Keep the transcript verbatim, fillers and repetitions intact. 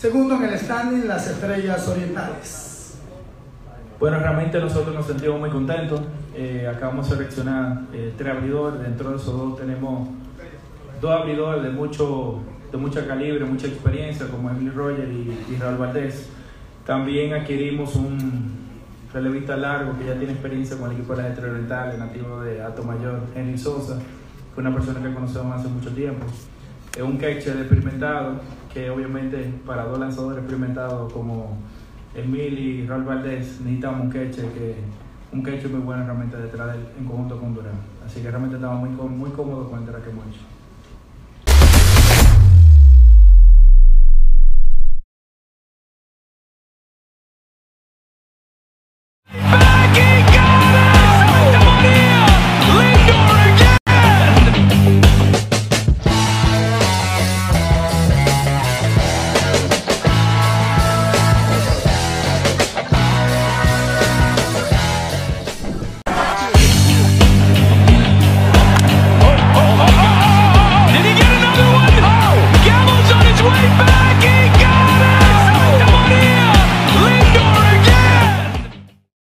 Segundo en el standing, las Estrellas Orientales. Bueno, realmente nosotros nos sentimos muy contentos. Eh, acabamos de seleccionar eh, tres abridores. Dentro de esos dos tenemos dos abridores de mucho, de mucha calibre, mucha experiencia, como Emily Rogers y, y Raúl Valdés. También adquirimos un relevista largo que ya tiene experiencia con el equipo de las Estrellas Orientales, nativo de Atomayor, Henry Sosa, que es una persona que conocemos hace mucho tiempo. Es un catcher experimentado, que obviamente para dos lanzadores experimentados como Emil y Raúl Valdés necesitamos un catcher que un catcher muy bueno realmente detrás del, en conjunto con Durán. Así que realmente estamos muy, muy cómodos con el trabajo que hemos hecho.